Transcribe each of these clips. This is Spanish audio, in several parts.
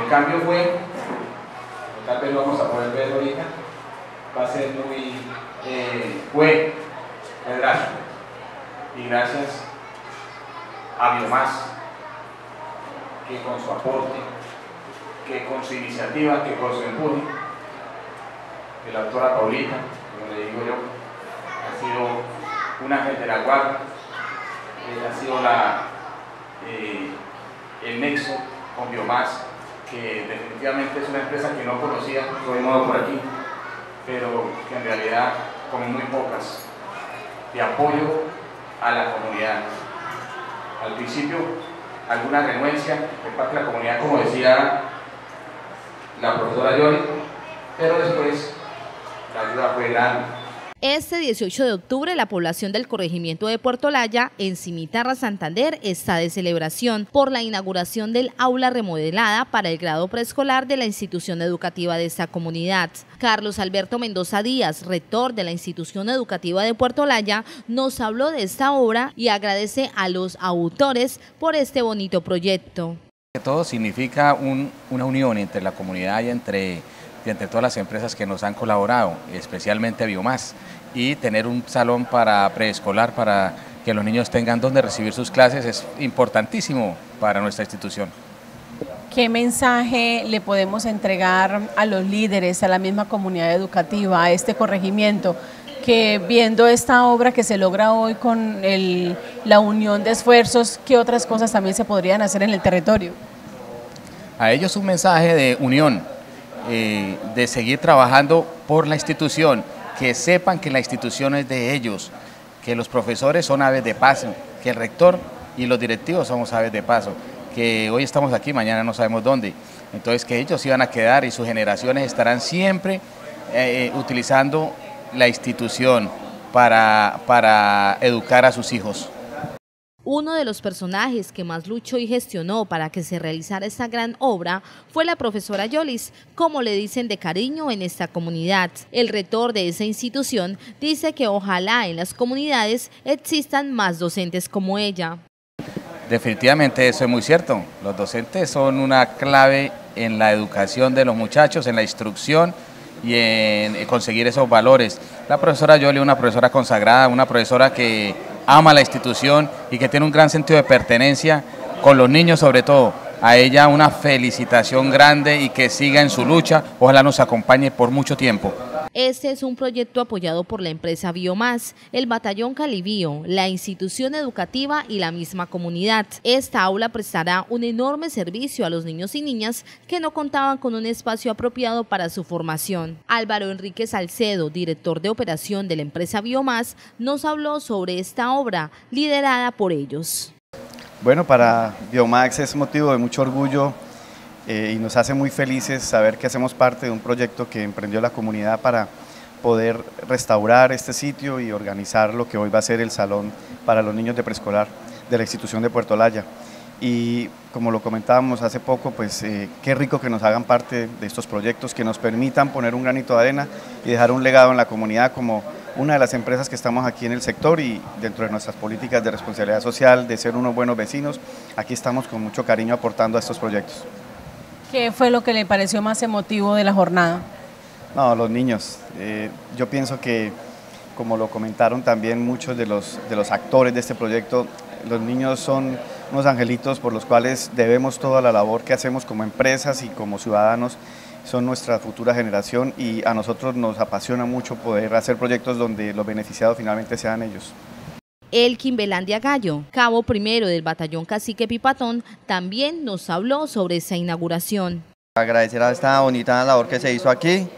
El cambio fue, tal vez lo vamos a poder ver ahorita, va a ser fue drástico. Y gracias a Biomás, que con su aporte, que con su iniciativa, que con su empuje, de la doctora Paulita, como le digo yo, ha sido un ángel de la guarda, ha sido el nexo con Biomás, que definitivamente es una empresa que no conocía, de modo por aquí, pero que en realidad, como muy pocas, de apoyo a la comunidad. Al principio, alguna renuencia de parte de la comunidad, como decía la profesora Yoli, pero después la ayuda fue grande. Este 18 de octubre, la población del corregimiento de Puerto Olaya, en Cimitarra, Santander, está de celebración por la inauguración del aula remodelada para el grado preescolar de la institución educativa de esta comunidad. Carlos Alberto Mendoza Díaz, rector de la institución educativa de Puerto Olaya, nos habló de esta obra y agradece a los autores por este bonito proyecto. Todo significa una unión entre la comunidad y entre todas las empresas que nos han colaborado, especialmente Biomás, y tener un salón para preescolar para que los niños tengan donde recibir sus clases es importantísimo para nuestra institución. ¿Qué mensaje le podemos entregar a los líderes, a la misma comunidad educativa, a este corregimiento, que viendo esta obra que se logra hoy con la unión de esfuerzos, qué otras cosas también se podrían hacer en el territorio? A ellos un mensaje de unión, de seguir trabajando por la institución, que sepan que la institución es de ellos, que los profesores son aves de paso, que el rector y los directivos somos aves de paso, que hoy estamos aquí, mañana no sabemos dónde, entonces que ellos iban a quedar y sus generaciones estarán siempre utilizando la institución para educar a sus hijos. Uno de los personajes que más luchó y gestionó para que se realizara esta gran obra fue la profesora Yolis, como le dicen de cariño en esta comunidad. El rector de esa institución dice que ojalá en las comunidades existan más docentes como ella. Definitivamente eso es muy cierto. Los docentes son una clave en la educación de los muchachos, en la instrucción y en conseguir esos valores. La profesora Yoli es una profesora consagrada, una profesora que ama la institución y que tiene un gran sentido de pertenencia con los niños sobre todo. A ella una felicitación grande y que siga en su lucha, ojalá nos acompañe por mucho tiempo. Este es un proyecto apoyado por la empresa Biomás, el Batallón Calibío, la institución educativa y la misma comunidad. Esta aula prestará un enorme servicio a los niños y niñas que no contaban con un espacio apropiado para su formación. Álvaro Enrique Salcedo, director de operación de la empresa Biomás, nos habló sobre esta obra liderada por ellos. Bueno, para Biomás es motivo de mucho orgullo y nos hace muy felices saber que hacemos parte de un proyecto que emprendió la comunidad para poder restaurar este sitio y organizar lo que hoy va a ser el salón para los niños de preescolar de la institución de Puerto Olaya. Y como lo comentábamos hace poco, pues qué rico que nos hagan parte de estos proyectos, que nos permitan poner un granito de arena y dejar un legado en la comunidad como una de las empresas que estamos aquí en el sector y dentro de nuestras políticas de responsabilidad social, de ser unos buenos vecinos, aquí estamos con mucho cariño aportando a estos proyectos. ¿Qué fue lo que le pareció más emotivo de la jornada? No, los niños. Yo pienso que, como lo comentaron también muchos de los actores de este proyecto, los niños son unos angelitos por los cuales debemos toda la labor que hacemos como empresas y como ciudadanos, son nuestra futura generación y a nosotros nos apasiona mucho poder hacer proyectos donde los beneficiados finalmente sean ellos. Elkin Belandia Gallo, cabo primero del batallón Cacique Pipatón, también nos habló sobre esa inauguración. Agradecer a esta bonita labor que se hizo aquí.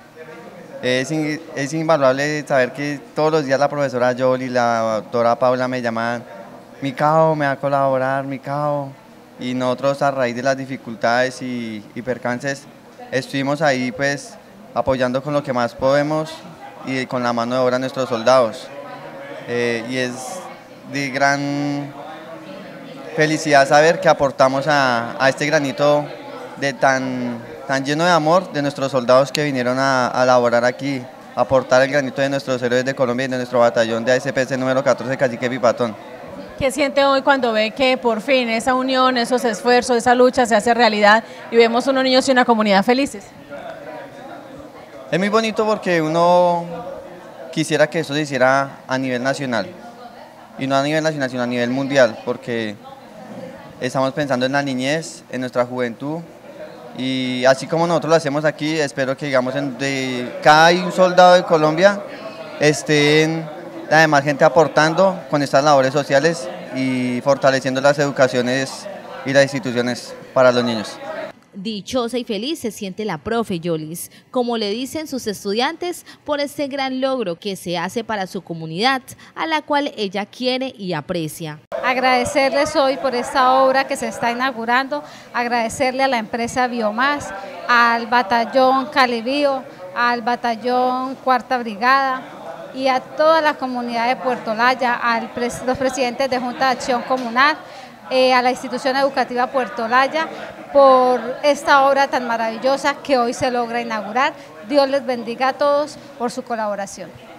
Es invaluable saber que todos los días la profesora Yoli y la doctora Paula me llaman, mi cabo, me va a colaborar, mi cabo. Y nosotros a raíz de las dificultades y percances estuvimos ahí pues apoyando con lo que más podemos y con la mano de obra a nuestros soldados. Y es de gran felicidad saber que aportamos a este granito de tan lleno de amor de nuestros soldados que vinieron a laborar aquí, aportar el granito de nuestros héroes de Colombia y de nuestro batallón de ASPC número 14 Cacique Pipatón. ¿Qué siente hoy cuando ve que por fin esa unión, esos esfuerzos, esa lucha se hace realidad y vemos unos niños y una comunidad felices? Es muy bonito porque uno quisiera que eso se hiciera a nivel nacional, y no a nivel nacional, sino a nivel mundial, porque estamos pensando en la niñez, en nuestra juventud, y así como nosotros lo hacemos aquí, espero que digamos de cada un soldado de Colombia estén la demás gente aportando con estas labores sociales y fortaleciendo las educaciones y las instituciones para los niños. Dichosa y feliz se siente la profe Yolis, como le dicen sus estudiantes, por este gran logro que se hace para su comunidad, a la cual ella quiere y aprecia. Agradecerles hoy por esta obra que se está inaugurando, agradecerle a la empresa Biomás, al batallón Calibío, al batallón Cuarta Brigada y a toda la comunidad de Puerto Olaya, a los presidentes de Junta de Acción Comunal, a la institución educativa Puerto Olaya, por esta obra tan maravillosa que hoy se logra inaugurar. Dios les bendiga a todos por su colaboración.